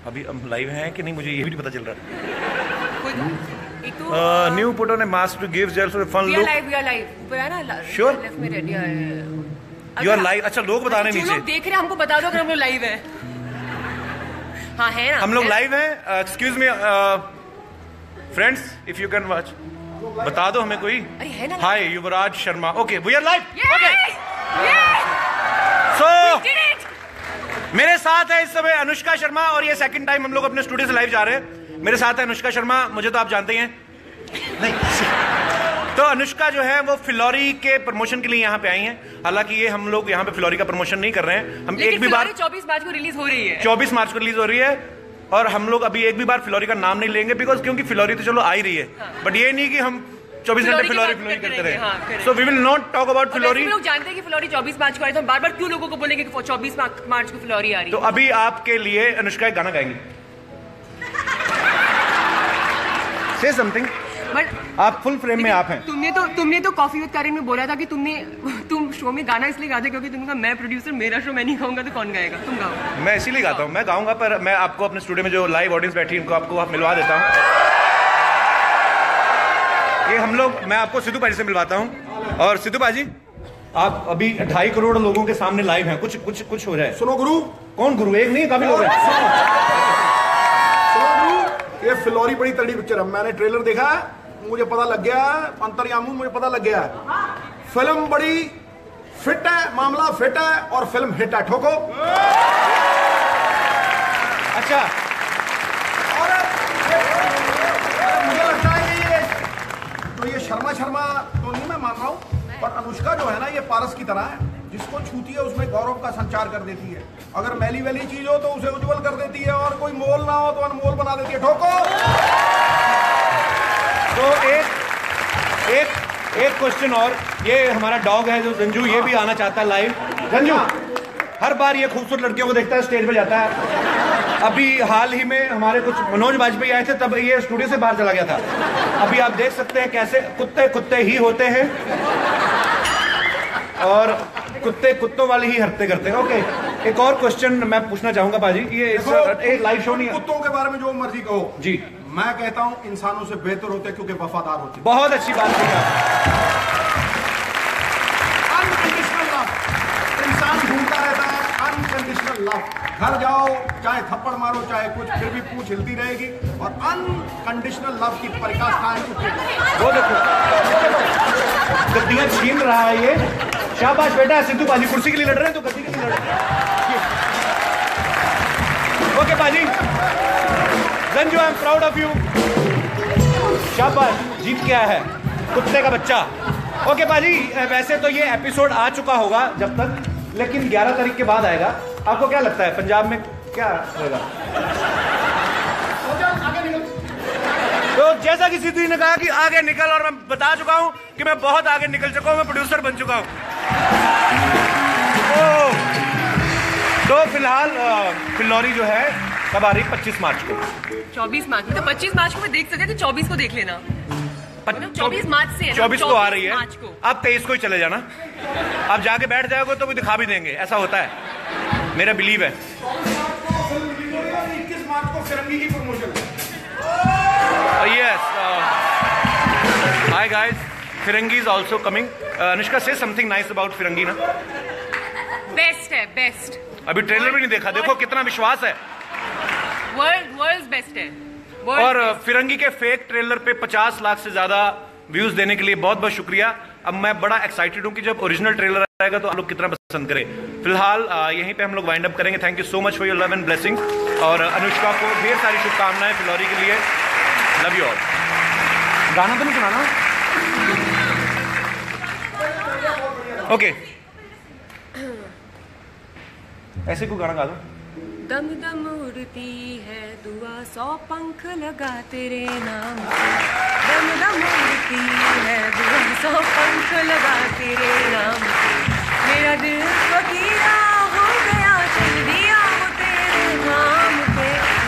अभी हम लाइव हैं कि नहीं मुझे ये भी नहीं पता चल रहा। तो new put on a mask to give gel for fun look. We are live ऊपर है ना, श्योर लेफ्ट में रेडी है। You are live. अच्छा लोग बता रहे हैं नीचे, लोग देख रहे हैं, हमको बता दो अगर हम लोग लाइव हैं। हाँ है ना, हम लोग लाइव हैं। Excuse me friends, if you can watch, बता दो हमें कोई। अरे है ना, hi Yuvraj Sharma. Okay we are live. Okay so मेरे साथ है इस समय अनुष्का शर्मा और ये सेकंड टाइम हम लोग अपने स्टूडियो से लाइव जा रहे हैं। मेरे साथ है अनुष्का शर्मा, मुझे तो आप जानते ही हैं। नहीं तो अनुष्का जो है वो फिलौरी के प्रमोशन के लिए यहाँ पे आई हैं। हालांकि ये हम लोग यहाँ पे फिलौरी का प्रमोशन नहीं कर रहे हैं। हम एक भी बार 24 मार्च को रिलीज हो रही है, 24 मार्च को रिलीज हो रही है और हम लोग अभी एक भी बार फिलौरी का नाम नहीं लेंगे बिकॉज क्योंकि फिलौरी तो चलो आ ही रही है, बट ये नहीं कि हम 24 घंटे फिलौरी करते रहे। So we will not talk about Phillauri. लोग जानते हैं कि फिलौरी 24 मार्च को आ रही है, तो बार बार क्यों लोगों को बोलेंगे कि 24 मार्च को फिलौरी आ रही है। तो अभी आपके लिए अनुष्का एक गाना गाएंगी। Say something. बट आप फुल फ्रेम में आप हैं। तुमने तो कॉफी विद करण में बोला था कि तुम शो में गाना इसलिए गाते क्योंकि तुमने कहा मैं प्रोड्यूसर, मेरा शो मैं नहीं गाऊंगा तो कौन गाएगा, तुम गाओ। मैं इसीलिए गाता हूँ, मैं गाऊंगा, पर मैं आपको अपने स्टूडियो में जो लाइव ऑडियंस बैठी है उनको आपको मिलवा देता हूँ। ये हम लोग, मैं आपको सिद्धू भाजी से मिलवाता हूँ। और सिद्धू भाजी आप अभी 2.5 करोड़ लोगों के सामने लाइव हैं, कुछ हो जाए। सुनो गुरु। कौन गुरु? एक नहीं काफी लोग हैं। सुनो गुरु, ये फिलौरी बड़ी तगड़ी पिक्चर है। मैंने ट्रेलर देखा है, मुझे पता लग गया है, अंतर्यामी मुझे पता लग गया है। फिल्म बड़ी फिट है, मामला फिट है और फिल्म हिट है। ठोको। अच्छा और मुझे लगता है कि ये शर्मा तो नहीं मैं मान रहा हूं, पर अनुष्का जो है ना ये पारस की तरह है, जिसको छूती है उसमें गौरव का संचार कर देती है। अगर मैली वैली चीज हो तो उसे उज्जवल कर देती है और कोई मोल ना हो तो अनमोल बना देती है। ठोको। तो एक क्वेश्चन और, ये हमारा डॉग है जो संजू, ये भी आना चाहता है लाइव। संजू हर बार ये खूबसूरत लड़कियों को देखता है, स्टेज पे जाता है। अभी हाल ही में हमारे कुछ मनोज वाजपेयी आए थे, तब ये स्टूडियो से बाहर चला गया था। अभी आप देख सकते हैं कैसे कुत्ते ही होते हैं और कुत्ते कुत्तों वाली ही हरकतें करते हैं। ओके एक और क्वेश्चन मैं पूछना चाहूंगा बाजी, ये एक लाइव शो नहीं है। कुत्तों के बारे में जो मर्जी कहो जी, मैं कहता हूं इंसानों से बेहतर होते हैं क्योंकि वफादार होते हैं। बहुत अच्छी बात कही आप। अनकंडीशनल लव, इंसान ढूंढता रहता है अनकंडीशनल लव। घर जाओ चाहे थप्पड़ मारो चाहे कुछ, फिर भी पूंछ हिलती रहेगी। और अनकंडीशनल लव की परिकाष्ठाएं चुकी। वो देखो गद्दियां छीन रहा है ये। शाबाश बेटा। सिद्धू बाजी कुर्सी के लिए लड़ रहे हैं तो गद्दी के लिए लड़ रहे हैं। ओके बाजी, Sanju I am proud of you. शाबाश, जीत गया है कुत्ते का बच्चा। ओके बाजी, वैसे तो ये एपिसोड आ चुका होगा जब तक, लेकिन 11 तारीख के बाद आएगा। आपको क्या लगता है पंजाब में क्या होगा? तो जैसा कि सिद्धू ने कहा कि आगे निकल, और मैं बता चुका हूं कि मैं बहुत आगे निकल चुका हूं, मैं प्रोड्यूसर बन चुका हूं। तो फिलहाल फिलौरी जो है कब आ रही? 25 मार्च को। 24 मार्च में, तो 25 मार्च को मैं देख सकते, 24 को देख लेना। 24 मार्च से है ना? 24 को आ रही है। मार्च को। आप 23 को ही चले जाना। आप जाके बैठ जाओगे तो भी दिखा भी देंगे, ऐसा होता है, मेरा बिलीव है। 21 मार्च को फिरंगी की promotion. Yes. Hi guys. Firangi is also coming. Anushka, say something nice about Firangi ना। बेस्ट है, बेस्ट। अभी ट्रेलर भी नहीं देखा, देखो कितना विश्वास है। वर्ल्ड बेस्ट है। और फिरंगी के फेक ट्रेलर पे 50 लाख से ज्यादा व्यूज देने के लिए बहुत बहुत शुक्रिया। अब मैं बड़ा एक्साइटेड हूँ कि जब ओरिजिनल ट्रेलर आएगा तो आप लोग कितना पसंद करें। फिलहाल यहीं पे हम लोग वाइंड अप करेंगे। Thank you so much for your love and blessing. और अनुष्का को ढेर सारी शुभकामनाएं फिलौरी के लिए। Love you all. गाना तो नहीं सुनाना? ओके ऐसे कोई गाना गा दो। दम दम उड़ती है दुआ 100 पंख लगा तेरे नाम। दम दम उड़ती है दुआ 100 पंख लगा तेरे नाम। मेरा दिल फकीरा हो गया, चल दिया वो तेरे नाम पे।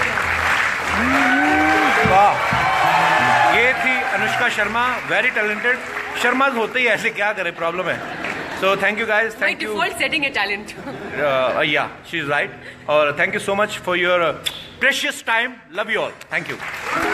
वाह, ये थी अनुष्का शर्मा, वेरी टैलेंटेड। शर्मा होते ही ऐसे, क्या करे, प्रॉब्लम है। So thank you guys. My Thank you. default setting है talent. Yeah, she's right. Or thank you so much for your precious time. Love you all. Thank you.